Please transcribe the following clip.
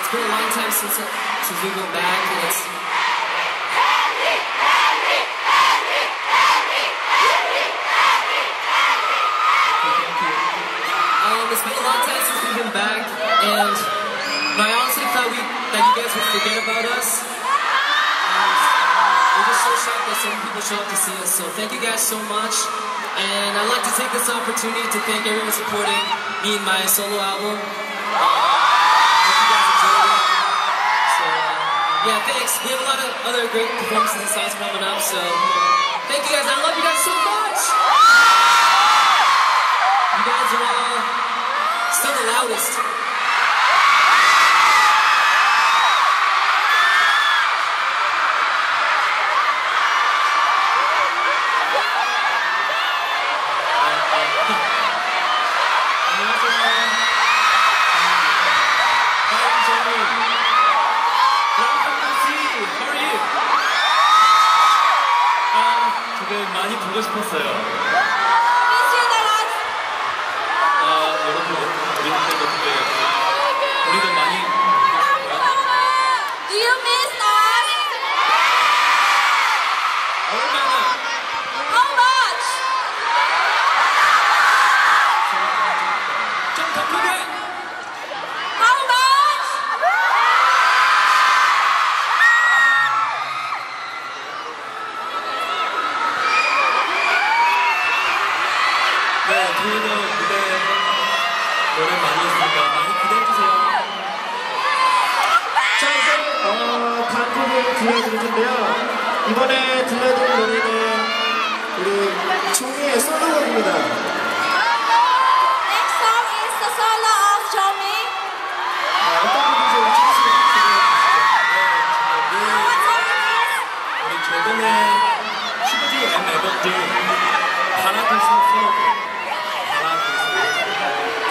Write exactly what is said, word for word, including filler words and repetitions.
it's been a long time since since we've been back. And it's um, it's been a long time since we've been back, and but I honestly thought we that you guys would forget about us. And we're just so shocked that so many people show up to see us. So thank you guys so much. And I'd like to take this opportunity to thank everyone supporting me in my solo album. Uh, hope you guys enjoyed it. So, uh, yeah, thanks. We have a lot of other great performances and songs coming up, so thank you guys. I love you guys so much. You guys are all still the loudest. 많이 보고 싶었어요. 아, 여러분, 우리한테 어떻게 우리도 많이 Do you miss us? 얼마나? How much? 좀 더 크게. How much? 네, 저희도 무대 노래 많이 했으니까 많이 기대해주세요. 자, 이제 어, 다음 곡을 들려드릴 텐데요. 이번에 들려드릴 노래는 우리 종이의 솔로곡입니다. Next song is the solo of Jomi. 어떤 곡인지 맞춰주시면 What song is? 우리 최근에 시브지 엠 앨범 중 바라볼 수 있는 바라볼 수 있는